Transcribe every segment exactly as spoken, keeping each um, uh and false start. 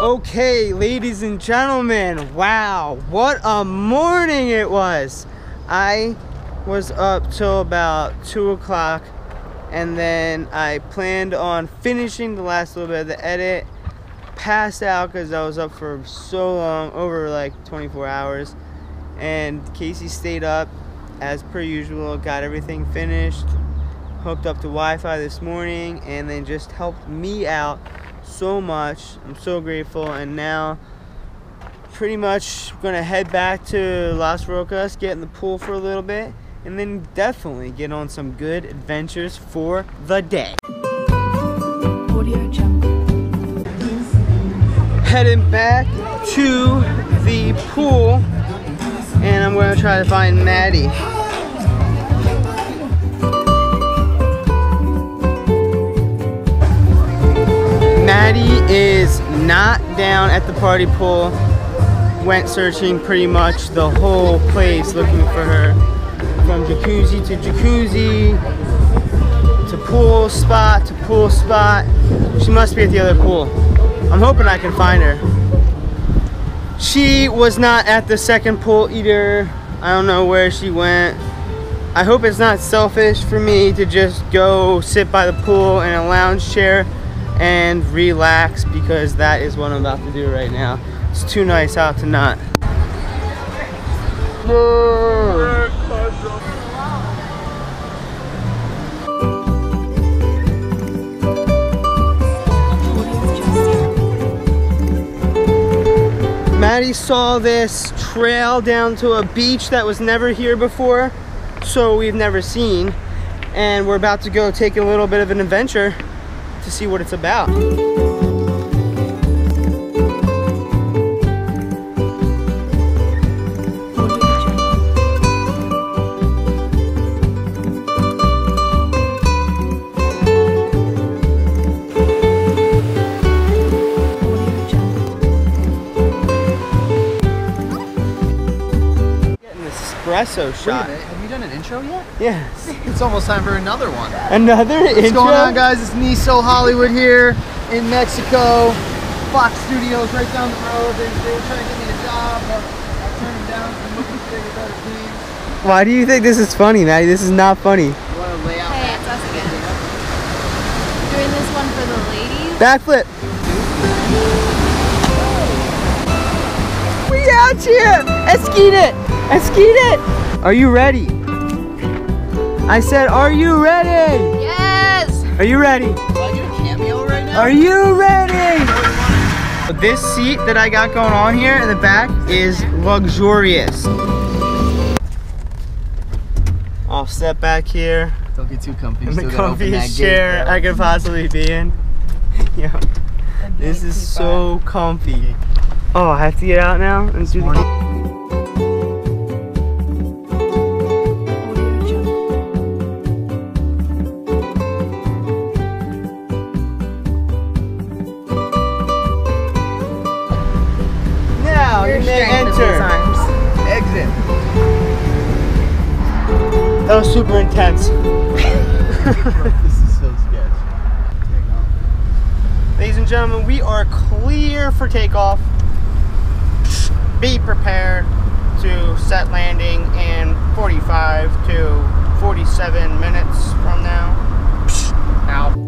Okay, ladies and gentlemen, wow, what a morning it was. I was up till about two o'clock, and then I planned on finishing the last little bit of the edit. Passed out because I was up for so long, over like twenty-four hours, and Casey stayed up as per usual, got everything finished, hooked up to Wi-Fi this morning, and then just helped me out so much. I'm so grateful. And now pretty much gonna head back to Las Rocas, get in the pool for a little bit, and then definitely get on some good adventures for the day. Heading back to the pool, and I'm gonna try to find Maddie. Maddie is not down at the party pool. Went searching pretty much the whole place looking for her. From jacuzzi to jacuzzi, to pool spot to pool spot. She must be at the other pool. I'm hoping I can find her. She was not at the second pool either. I don't know where she went. I hope it's not selfish for me to just go sit by the pool in a lounge chair and relax, because that is what I'm about to do right now. It's too nice out to not. Maddie saw this trail down to a beach that was never here before, so we've never seen, and we're about to go take a little bit of an adventure to see what it's about. Getting an espresso shot. Wait, have you done an intro yet? Yes. It's almost time for another one. Another What's intro? What's going on, guys? It's Niso Hollywood here in Mexico. Fox Studios right down the road. They, they were trying to get me a job, but I turned them down. I'm looking for bigger, better teams. Why do you think this is funny, Maddie? This is not funny. You want to lay out? Hey, it's us again. Doing this one for the ladies. Backflip. We out here. Eskeet it. Eskeet it. Are you ready? I said, are you ready? Yes! Are you ready? Do I get a cameo right now? Are you ready? This seat that I got going on here in the back is luxurious. I'll step back here. Don't get too comfy. In the Still gotta open that comfiest gate, chair bro. I could possibly be in. Yo, this is so comfy. Oh, I have to get out now and do the you may enter. Exit. That was super intense. This is so sketch. Ladies and gentlemen, we are clear for takeoff. Be prepared to set landing in forty-five to forty-seven minutes from now. Out.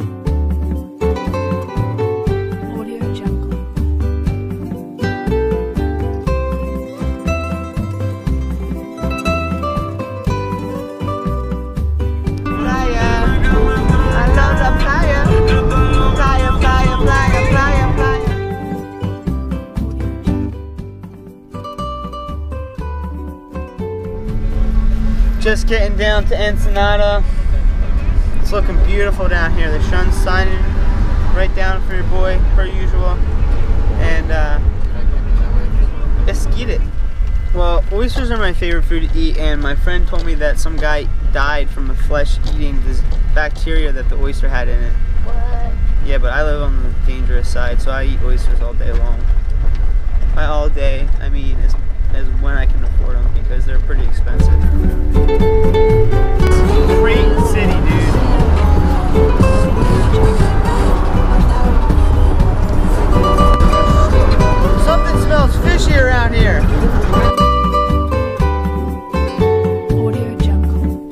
Just getting down to Ensenada. It's looking beautiful down here. The sun's shining right down for your boy, per usual. And uh, eskeet it. Well, oysters are my favorite food to eat, and my friend told me that some guy died from a flesh eating this bacteria that the oyster had in it. What? Yeah, but I live on the dangerous side, so I eat oysters all day long. By all day, I mean as, as when I can afford them, because they're pretty expensive. Great city, dude. out here. Audio Jungle.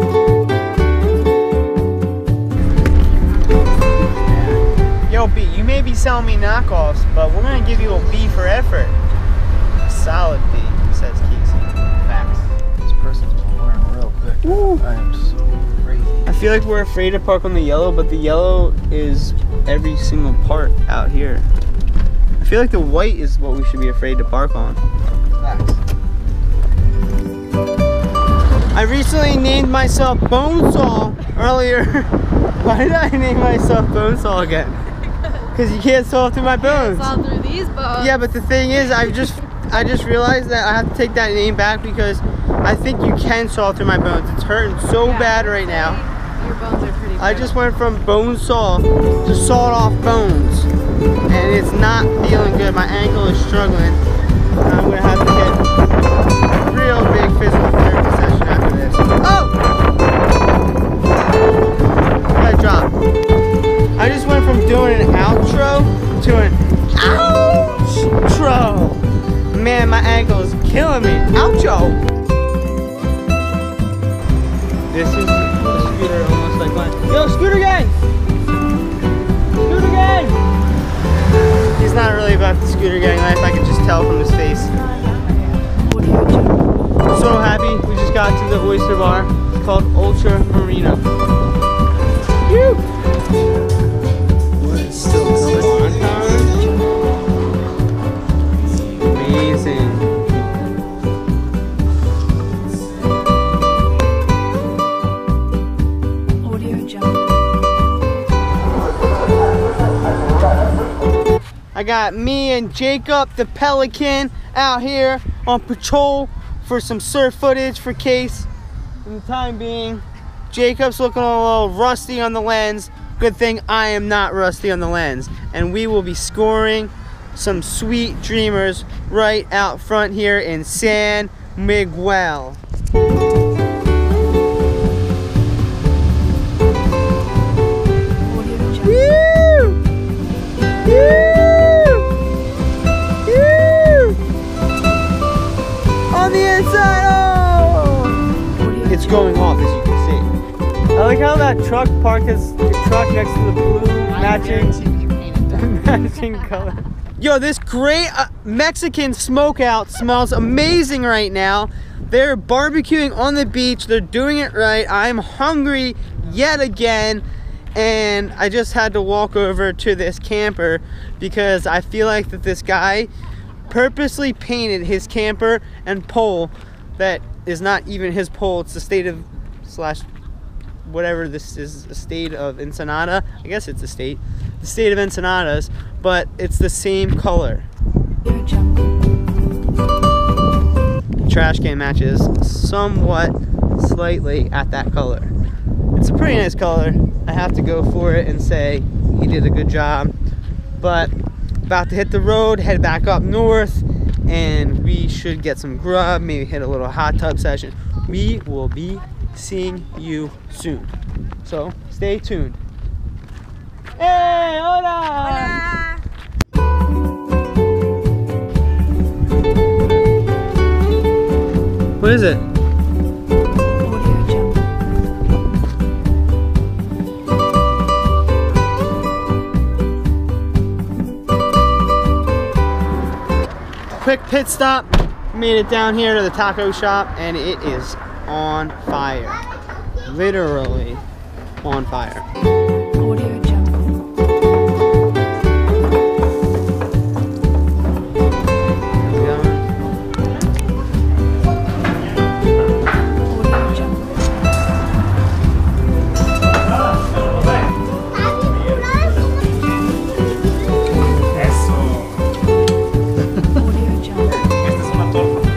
Yo, B, you may be selling me knockoffs, but we're gonna give you a B for effort. A solid B, says Casey. Facts. This person's pouring real quick. Woo. I am so crazy. I feel like we're afraid to park on the yellow, but the yellow is every single part out here. I feel like the white is what we should be afraid to park on. Facts. I recently named myself Bonesaw earlier. Why did I name myself Bonesaw again? Because you can't saw through my bones. Saw through these bones. Yeah, but the thing is, I just I just realized that I have to take that name back because I think you can saw through my bones. It's hurting so Yeah, bad right now. Your bones are pretty I brittle. just went from bone saw to sawed off bones, and it's not feeling good. My ankle is struggling, and I'm gonna have to get a real big physical therapy session after this. Oh! I dropped. I just went from doing an outro to an outro. Man, my ankle is killing me. Outro. This is a scooter almost like mine. Yo, scooter gang! Scooter gang! He's not really about the scooter gang life. I can just tell from his face. Audio Jungle. I'm so happy we just got to the oyster bar. It's called Ultra Marina. Woo! What is still coming on? Amazing. Audio Jungle. I got me and Jacob the Pelican out here on patrol for some surf footage for Case. For the time being, Jacob's looking a little rusty on the lens. Good thing I am not rusty on the lens. And we will be scoring some sweet dreamers right out front here in San Miguel. Audio Jungle. Woo! Woo! Woo! On the inside, oh! Audio It's Jungle. going off, as you can see. I like how that truck parked his truck next to the blue matching, matching color. Yo, this great uh, Mexican smokeout smells amazing right now. They're barbecuing on the beach. They're doing it right. I'm hungry yet again. And I just had to walk over to this camper because I feel like that this guy purposely painted his camper and pole that is not even his pole. It's the state of slash whatever this is, the state of Ensenada. I guess it's a state. The state of Ensenadas, but it's the same color. Audio Jungle. Trash can matches somewhat slightly at that color. It's a pretty nice color. I have to go for it and say he did a good job. But about to hit the road, head back up north, and we should get some grub, maybe hit a little hot tub session. We will be seeing you soon. So stay tuned. Hey, hola! Hola. What is it? Audio Jungle. Quick pit stop. Made it down here to the taco shop, and it is on fire. Literally on fire. Audio Jungle. Audio Jungle. Audio Jungle. Esta es una torta.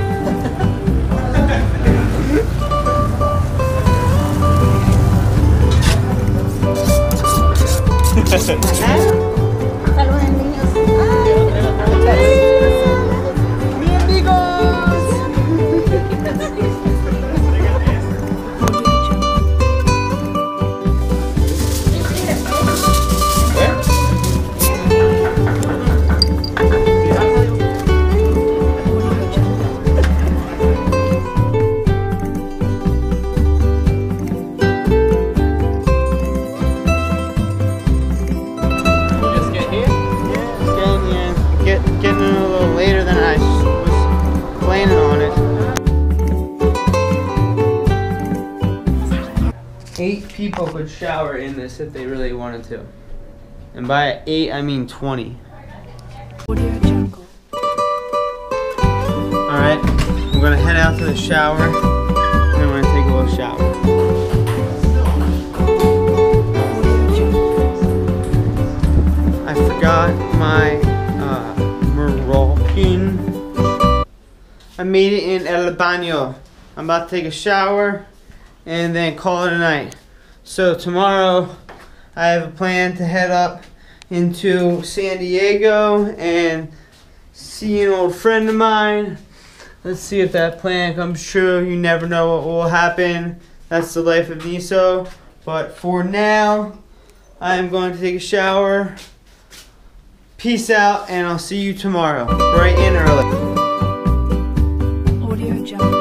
could shower in this if they really wanted to. And by eight, I mean twenty. Alright, I'm gonna head out to the shower, and I'm gonna take a little shower. I forgot my uh, Moroccan. I made it in El Baño. I'm about to take a shower and then call it a night. So tomorrow I have a plan to head up into San Diego and see an old friend of mine. Let's see if that plan comes true. You never know what will happen. That's the life of Niso. But for now, I am going to take a shower. Peace out, and I'll see you tomorrow, bright and early. Audio Jungle.